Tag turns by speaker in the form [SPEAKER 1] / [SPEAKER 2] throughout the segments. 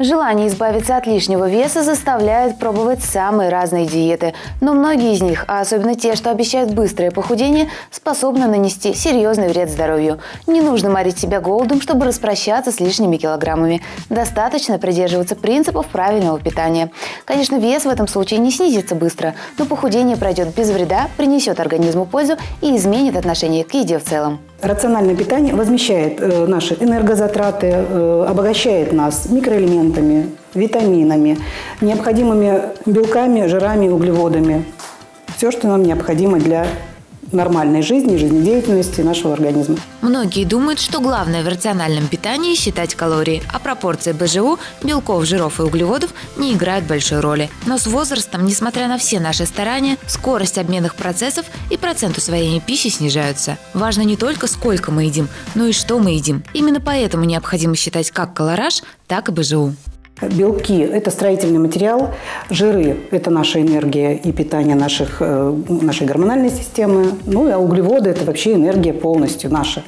[SPEAKER 1] Желание избавиться от лишнего веса заставляет пробовать самые разные диеты. Но многие из них, а особенно те, что обещают быстрое похудение, способны нанести серьезный вред здоровью. Не нужно морить себя голодом, чтобы распрощаться с лишними килограммами. Достаточно придерживаться принципов правильного питания. Конечно, вес в этом случае не снизится быстро, но похудение пройдет без вреда, принесет организму пользу и изменит отношение к еде в целом.
[SPEAKER 2] Рациональное питание возмещает наши энергозатраты, обогащает нас микроэлементами, витаминами, необходимыми белками, жирами, углеводами. Все, что нам необходимо для нормальной жизни, жизнедеятельности нашего организма.
[SPEAKER 3] Многие думают, что главное в рациональном питании – считать калории, а пропорции БЖУ, белков, жиров и углеводов не играют большой роли. Но с возрастом, несмотря на все наши старания, скорость обменных процессов и процент усвоения пищи снижаются. Важно не только сколько мы едим, но и что мы едим. Именно поэтому необходимо считать как колораж, так и БЖУ.
[SPEAKER 2] Белки – это строительный материал, жиры – это наша энергия и питание нашей гормональной системы, а углеводы – это вообще энергия полностью наша.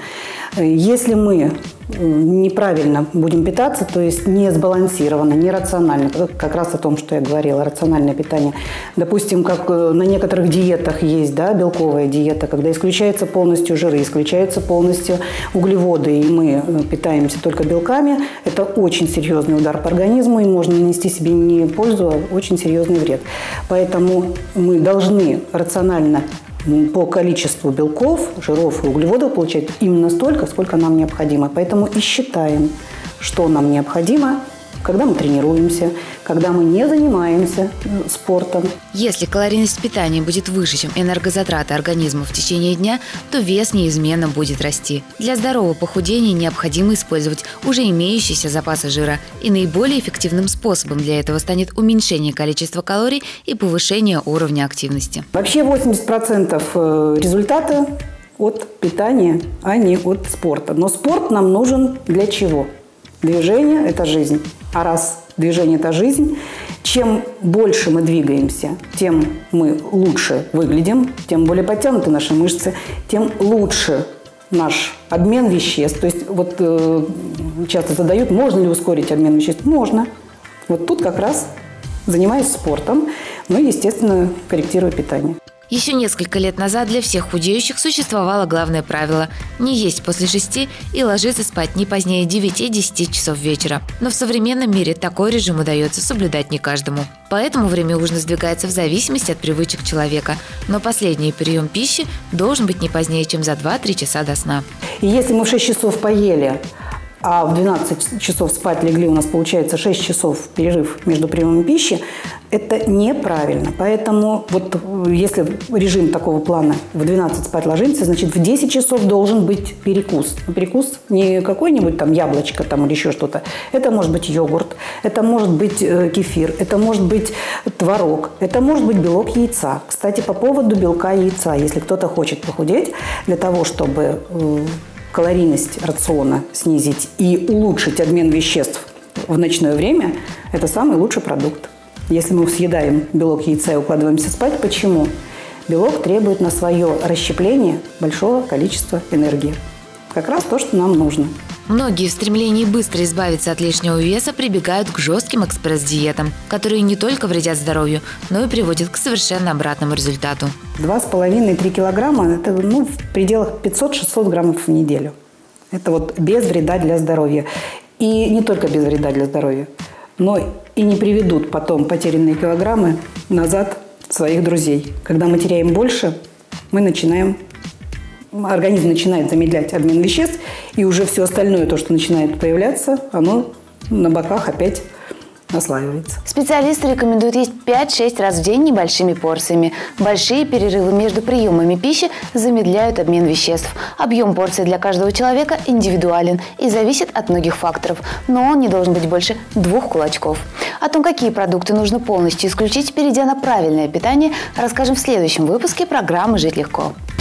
[SPEAKER 2] Если мы неправильно будем питаться, то есть не сбалансированно, не рационально, как раз о том, что я говорила, рациональное питание. Допустим, как на некоторых диетах есть, белковая диета, когда исключаются полностью жиры, исключаются полностью углеводы, и мы питаемся только белками, это очень серьезный удар по организму, и можно нанести себе не пользу, а очень серьезный вред. Поэтому мы должны рационально по количеству белков, жиров и углеводов получать именно столько, сколько нам необходимо. Поэтому и считаем, что нам необходимо, когда мы тренируемся, когда мы не занимаемся спортом.
[SPEAKER 3] Если калорийность питания будет выше, чем энергозатраты организма в течение дня, то вес неизменно будет расти. Для здорового похудения необходимо использовать уже имеющиеся запасы жира. И наиболее эффективным способом для этого станет уменьшение количества калорий и повышение уровня активности.
[SPEAKER 2] Вообще 80% результата от питания, а не от спорта. Но спорт нам нужен для чего? Движение – это жизнь. А раз движение – это жизнь, чем больше мы двигаемся, тем мы лучше выглядим, тем более подтянуты наши мышцы, тем лучше наш обмен веществ. То есть часто задают, можно ли ускорить обмен веществ? Можно. Вот тут как раз занимаюсь спортом, естественно, корректирую питание.
[SPEAKER 3] Еще несколько лет назад для всех худеющих существовало главное правило – не есть после 6 и ложиться спать не позднее 9-10 часов вечера. Но в современном мире такой режим удается соблюдать не каждому. Поэтому время ужина сдвигается в зависимости от привычек человека. Но последний прием пищи должен быть не позднее, чем за 2-3 часа до сна.
[SPEAKER 2] И если мы в 6 часов поели, а в 12 часов спать легли, у нас получается 6 часов перерыв между приемами пищи, это неправильно. Поэтому если режим такого плана в 12 спать ложимся, значит в 10 часов должен быть перекус. Перекус не какой-нибудь яблочко или еще что-то. Это может быть йогурт, это может быть кефир, это может быть творог, это может быть белок яйца. Кстати, по поводу белка яйца, если кто-то хочет похудеть, для того, чтобы калорийность рациона снизить и улучшить обмен веществ в ночное время, это самый лучший продукт. Если мы съедаем белок яйца и укладываемся спать, почему? Белок требует на свое расщепление большого количества энергии. Как раз то, что нам нужно.
[SPEAKER 3] Многие в стремлении быстро избавиться от лишнего веса прибегают к жестким экспресс-диетам, которые не только вредят здоровью, но и приводят к совершенно обратному результату.
[SPEAKER 2] 2,5-3 килограмма – это в пределах 500-600 граммов в неделю. Это без вреда для здоровья. И не только без вреда для здоровья, но и не приведут потом потерянные килограммы назад своих друзей. Когда мы теряем больше, организм начинает замедлять обмен веществ, и уже все остальное, то, что начинает появляться, оно на боках опять наслаивается.
[SPEAKER 1] Специалисты рекомендуют есть 5-6 раз в день небольшими порциями. Большие перерывы между приемами пищи замедляют обмен веществ. Объем порции для каждого человека индивидуален и зависит от многих факторов, но он не должен быть больше 2 кулачков. О том, какие продукты нужно полностью исключить, перейдя на правильное питание, расскажем в следующем выпуске программы «Жить легко».